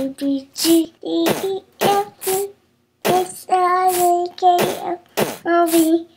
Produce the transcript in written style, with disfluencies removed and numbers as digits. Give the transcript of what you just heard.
A, B, C, D, E, F, G, H, I, J, K, L, M, N, O, P,